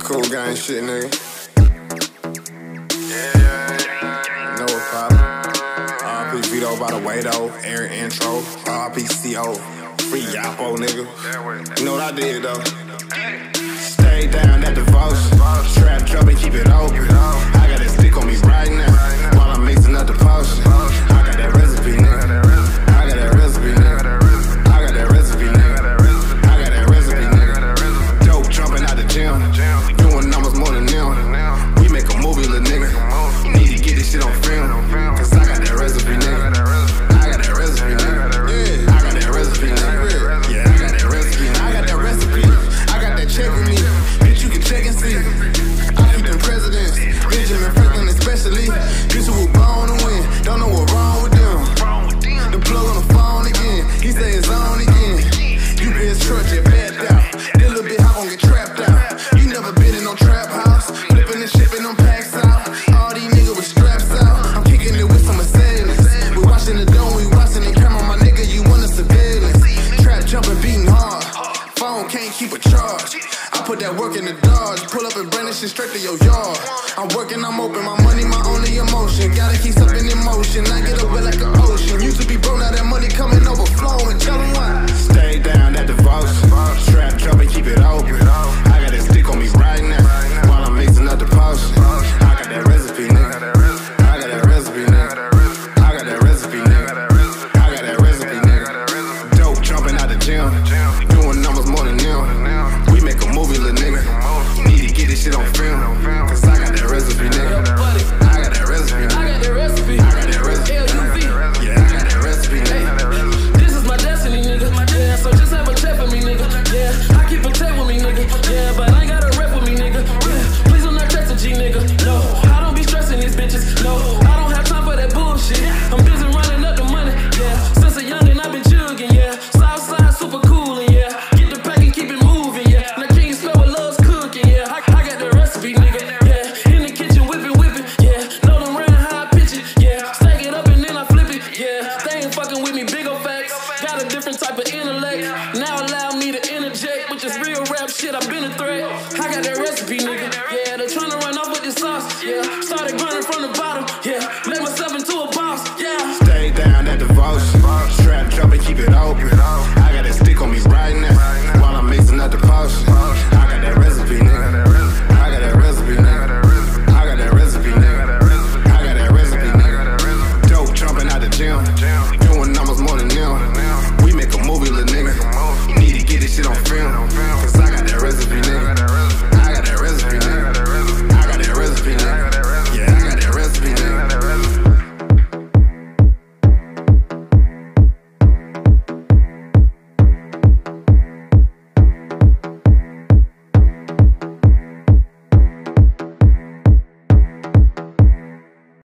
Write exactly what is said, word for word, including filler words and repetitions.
cool gang shit, nigga. Yeah, yeah, yeah. Know what poppin'. R P Vito by the way though. Aaron intro. R P C O. Free Yapo, nigga. You know what I did though? Stay down that devotion. Trap drop and keep it open. I got that stick on me right now while I'm mixing up the potion. I got that recipe, nigga. I got that recipe, nigga. I got that recipe, nigga. I got that recipe, nigga. Dope jumping out the gym, doing numbers more than them. We make a movie, little nigga. Need to get this shit on film, cause I got that recipe, nigga. I got that recipe, nigga. Yeah, I got that recipe, nigga. Yeah, I got that recipe, nigga. I got that recipe. I got that check with me, bitch. You can check and see. I keep them presidents, Benjamin Franklin especially. Bitch who was born to win, don't know what's wrong with them. The plug on the phone again, he say it's on again. You been trudge it bad out. This little bit hot gon' get trapped out. You never been in no trap house, flipping and shipping them packs out. All these niggas with straps out. I'm kicking it with some assailants. We watching the dome, we watching the camera, my nigga. You want the surveillance? Trap jumping, beating hard. Phone can't keep a charge. I put that work in the Dodge. Pull up and bring this shit straight to your yard. I'm working, I'm open. My money, my only emotion. Gotta keep something in motion. I get away like an ocean. Used to be broke, now that money coming overflowing. Tell them why. Stay down that devotion. Trap drop and keep it open. I got that stick on me right now while I'm mixing up the potion. I got that recipe, nigga. I got that recipe, nigga. I got that recipe, nigga. I got that recipe, nigga. Dope jumping out the gym, doing numbers more than them. We make a movie, little nigga. Need to get this shit on film, cause I got that recipe, nigga. I got that recipe, nigga. I got that recipe. I got that recipe. L U V. Yeah, I got that recipe, nigga. This is my destiny, nigga. Yeah, so just have a check for me, nigga. Yeah, I keep a check with me, nigga. Yeah, but I ain't got a rep with me, nigga. Yeah, please don't not text a G, nigga. No, I don't be stressing these bitches. No, I don't have time for that bullshit. I'm busy running up the money. Yeah, since a youngin' I've been jugging. Yeah, Southside super cool and yeah, get the pack and keep it moving. Yeah, now can you smell what love's cooking? Yeah, I, I got the recipe, nigga. Yeah, in the kitchen whipping, whipping. Yeah, know them round how I pitch it. Yeah, stack it up and then I flip it. Yeah, they ain't fucking with me, big ol' facts. Got a different type of intellect. Now allow me to interject with this real rap shit. I've been a threat. I got that recipe, nigga.